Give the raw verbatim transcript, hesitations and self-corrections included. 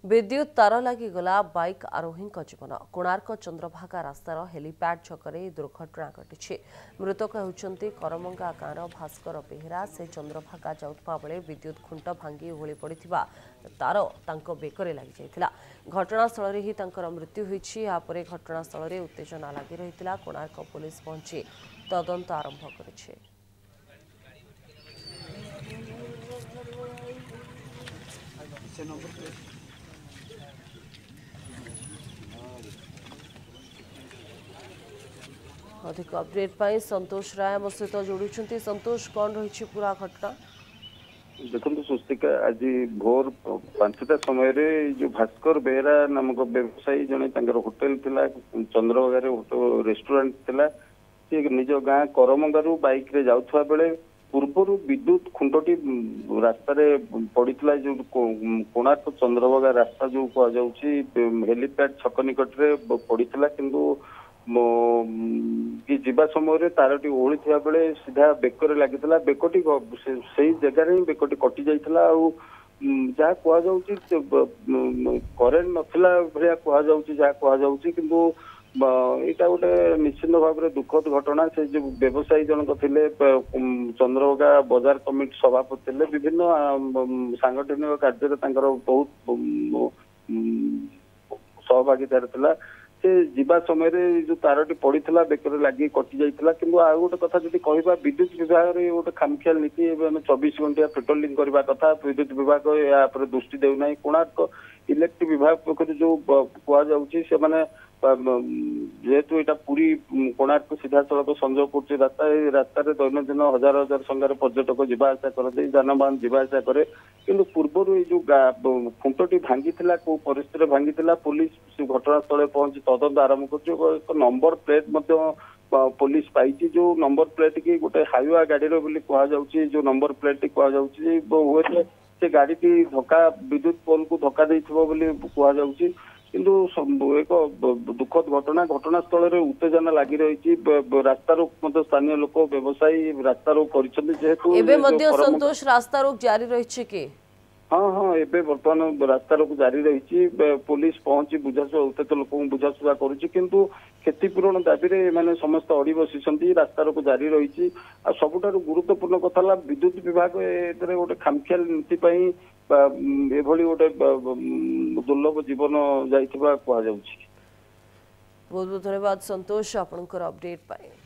विद्युत तार लगी गला बाइक आरोही जीवन कोणार्क चंद्रभागा रास्तार हेलीपैड छकरे दुर्घटना घटी मृतक होती करमंगा गाँव भास्कर बेहेरा से चंद्रभागा जाउथबा बेले विद्युत खुंट भांगी ओहଳି पड़िथिबा तार तांको बेकरे लागि जाइथिला। घटनास्थल रे ही तांकर मृत्यु होईछि। यापरे घटनास्थल रे उत्तेजना लागि रहिथिला। कोणार्क पुलिस पहुंची तदंत आरंभ करिछि। अधिक अपडेट पाई संतोष राय मो सहित जोड़ुछंती। संतोष कौन रही पूरा घटना? देखो सुस्तिका आज भोर पांचटा समय रे जो भास्कर बेहरा नामक व्यवसायी जने तांकर होटल थिला चंद्रभागा रेस्टोरेंट थिला से निज गाँ करमंगारू बाइक रे जाउथवा बेले पूर्वर विद्युत खुंटटी रास्ता रे पड़ीथिला जो कोणार्क चंद्रभागा रास्ता जो कह जाउची हेलीपैड छक निकट रे पड़ीथिला किंतु कि जीवा समय तारटी ओहଳି थिया बेले सीधा बेकर लागिथिला। बेकटी सही जगह ही बेकटी कटि जाइथिला आ जहाँ कह जाउची करेन्ट नथिला भलिया कह जाउची जहाँ कह जाउची किंतु एटा गोटे निश्चित भाव में दुखद घटना। से जो व्यवसायी जनक थिले चंद्रभागा बाजार कमिटी सभापति थिले विभिन्न सांगठनिक कार्य तांकर बहुत सहभागितार थिला। से जीवा समय जो तारटी पड़ीथिला बेकर लगी कटि जाइथिला किंतु आ गोटे कथा जदि कहबा विद्युत विभाग रे गोटे खामखियाल नीति चौबीस घंटा पेट्रोलिंग करबा कथा विद्युत विभाग या पर दृष्टि देउ नाही। कोणार्क इलेक्ट्रिक विभाग पक्ष जो कह जाउची से माने जेहेतु यहाँ पूरी कोणार्क सीधा सड़क संजोग कर रास्ता रास्ता दैनंदिन हजार हजार संख्यार पर्यटक जावासा करते जानवाहन जावासा करे किंतु पूर्वर जो खुंटटी भांगी कौ परिस्थिति भांगी पुलिस घटनास्थल पहुंची तदंत आरंभ कर नंबर प्लेट पुलिस पाई जो नंबर प्लेट की गोटे हाइवा गाड़ी कहुच्छी जो नंबर प्लेट टी कहुच्छी से गाड़ी टी धक्का विद्युत पोल को धक्का कहुच्छी किंतु एक दुखद घटना घटनास्थल में उत्तेजना लगी रही रास्ता रोक स्थानीय लोक व्यवसायी रास्ता रोक कर संतोष रास्ता रोक जारी रही कि हाँ हाँ एबे बर्तमान रास्ता रोक जारी रही पुलिस पहुंची बुझाशुझा उत्तेजित लोक बुझाशुझा करुच्ची किंतु क्षतिपूरण दाबी रे माने समस्त अड़ी बसी रास्ता रोक जारी रही। सबुठारु गुरुत्वपूर्ण कथा विद्युत विभाग ए गोटे खामखियाल नीति एभली गोटे दुर्लभ जीवन जाइथिबा कहा जाउछि। बहुत बहुत धन्यवाद संतोष आपनकर अपडेट पाए।